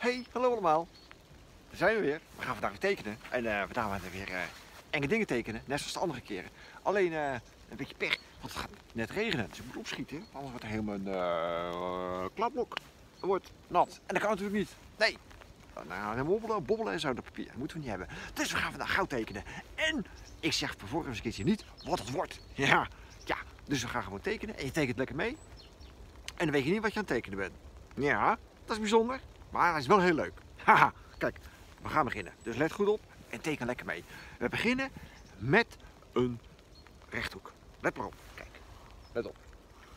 Hey, hallo allemaal. Daar zijn we weer. We gaan vandaag weer tekenen. En vandaag gaan we weer enge dingen tekenen, net zoals de andere keren. Alleen een beetje pech, want het gaat net regenen. Dus ik moet opschieten, anders wordt er helemaal een kladblok. Het wordt nat. En dat kan natuurlijk niet. Nee. Nou, dan bobbelen en zo dat papier. Dat moeten we niet hebben. Dus we gaan vandaag goud tekenen. En ik zeg vervolgens eens een keertje niet wat het wordt. Ja, dus we gaan gewoon tekenen. En je tekent lekker mee. En dan weet je niet wat je aan het tekenen bent. Ja, dat is bijzonder. Maar het is wel heel leuk. Haha, kijk, we gaan beginnen. Dus let goed op en teken lekker mee. We beginnen met een rechthoek. Let maar op. Kijk, let op.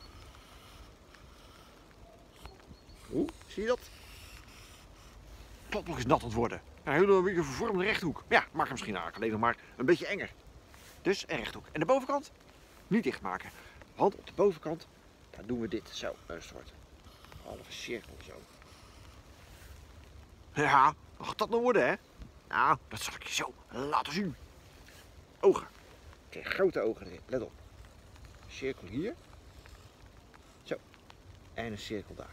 Oeh, zie je dat? Het kladblok is nat aan het worden. Een hele beetje vervormde rechthoek. Ja, maak hem misschien eigenlijk alleen nog maar een beetje enger. Dus een rechthoek. En de bovenkant niet dicht maken. Want op de bovenkant, daar doen we dit. Zo, een soort halve cirkel zo. Ja, wat gaat dat nou worden, hè? Nou, dat zal ik je zo laten zien. Ogen. Kijk, grote ogen erin. Let op. Een cirkel hier. Zo. En een cirkel daar.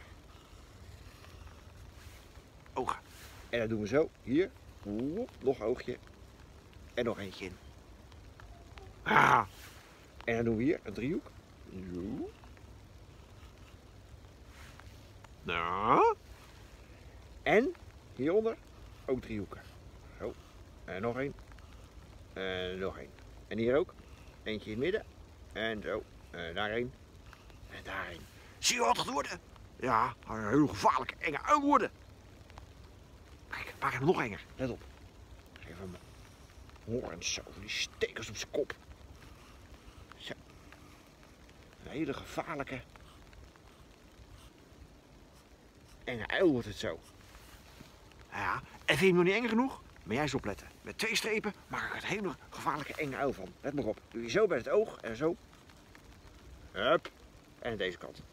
Ogen. En dan doen we zo. Hier. Nog een oogje. En nog eentje in. Ah. En dan doen we hier een driehoek. Zo. Nou. En hieronder ook driehoeken. Zo. En nog één. En nog één. En hier ook. Eentje in het midden. En zo. En daarheen. En daarheen. Zie je wat het worden? Ja, een heel gevaarlijke, enge uil worden. Kijk, maak hem nog enger. Let op. Geef hem horens zo. Die stekers op zijn kop. Zo. Een hele gevaarlijke, enge uil wordt het zo. Ja, en vind je hem nog niet eng genoeg? Maar jij eens opletten. Met 2 strepen maak ik er een hele gevaarlijke enge uil van. Let maar op. Doe je zo bij het oog en zo. Hup. En aan deze kant.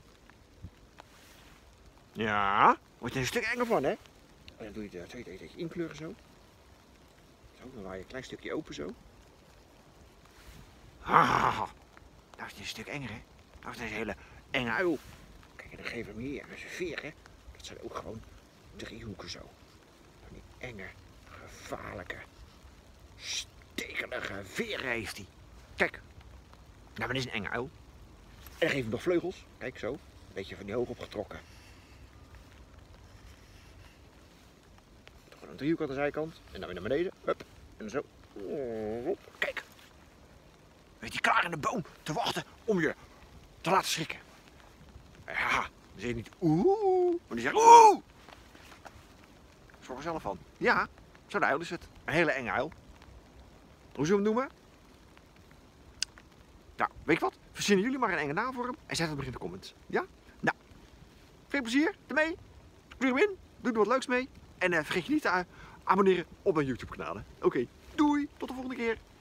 Ja, wordt er een stuk enger van, hè? En dan doe je de tweede inkleuren zo. Zo, dan waai je een klein stukje open zo. Ah, nou is het een stuk enger, hè? Nou is het een hele enge uil. Kijk, en dan geven we hem hier met zijn veer, hè? Dat zijn ook gewoon driehoeken zo. Van die enge, gevaarlijke, stekelige veren heeft hij. Kijk, nou, maar dit is een enge uil. En dan geef hem nog vleugels. Kijk, zo. Een beetje van die hoog opgetrokken. Gewoon een driehoek aan de zijkant. En dan weer naar beneden. Hup. En zo. Kijk. Weet je klaar in de boom te wachten om je te laten schrikken. Ja, dan zeg je niet oeh. Maar die zegt oeh. Zorg er zelf van. Ja, zo'n uil is het. Een hele enge uil. Hoe zullen we hem noemen? Nou, weet je wat? Verzinnen jullie maar een enge naam voor hem en zet het maar in de comments. Ja? Nou, veel plezier ermee. Spring hem in. Doe er wat leuks mee. En vergeet je niet te abonneren op mijn YouTube kanaal. Oké, doei. Tot de volgende keer.